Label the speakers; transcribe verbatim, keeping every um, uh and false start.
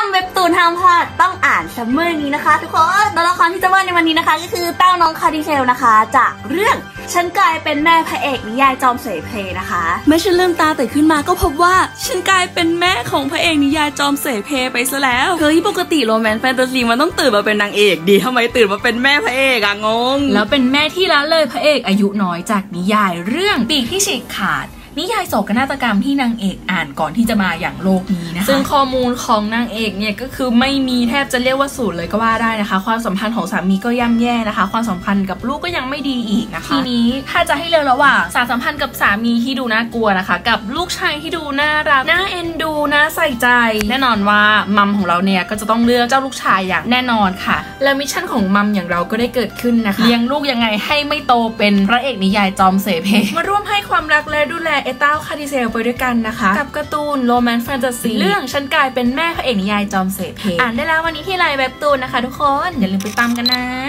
Speaker 1: ำเว็บตูนห้ามพลาดต้องอ่านซัมเมอร์นี้นะคะทุกคนตัวละครที่จะว่าในวันนี้นะคะก็คือเต้าน้องคาร์ดิเซลนะคะจากเรื่องฉันกลายเป็นแม่พระเอกนิยายจอมเสเพลนะคะเมื่อฉันลืมตาตื่นขึ้นมาก็พบว่าฉันกลายเป็นแม่ของพระเอกนิยายจอมเสเพไปซะแล้วเฮ้ยปกติโรแมนต์แฟนตาซีมันต้องตื่นมาเป็นนางเอกดีทำไมตื่นมาเป็นแม่พระเอกอะงง
Speaker 2: แล้วเป็นแม่ที่ละเลยพระเอกอายุน้อยจากนิยายเรื่องปีกที่ฉีกขาดนิยายโศกนาฏกรรมที่นางเอกอ่านก่อนที่จะมาอย่างโลกนี้นะคะซึ่งข้อมูลของนางเอกเนี่ยก็คือไม่มีแทบจะเรียกว่าศูนย์เลยก็ว่าได้นะคะความสัมพันธ์ของสามีก็ย่ำแย่นะคะความสัมพันธ์กับลูกก็ยังไม่ดีอีกนะคะทีนี้ถ้าจะให้เลือกระหว่างสารสัมพันธ์กับสามีที่ดูน่ากลัวนะคะกับลูกชายที่ดูน่ารักน่าเอ็นดูน่าใส่ใจแน่นอนว่ามัมของเราเนี่ยก็จะต้องเลือกเจ้าลูกชายอย่างแน่นอนค่ะและมิชชั่นของมัมอย่างเราก็ได้เกิดขึ้นนะคะเลี้ยงลูกยังไงให้ไม่โตเป็นพระเอกนิยายจอมเสเพมาร่วมให้ความรักและดูแลเอต้าคาร์ดิเซลไปด้วยกันนะคะกับการ์ตูนโรแมนต์แฟนตาซีเรื่องฉันกลายเป็นแม่พระเอกนิยายจอมเสเพอ่านได้แล้ววันนี้ที่ไลน์เว็บตูนนะคะทุกคนอย่าลืมไปตามกันนะ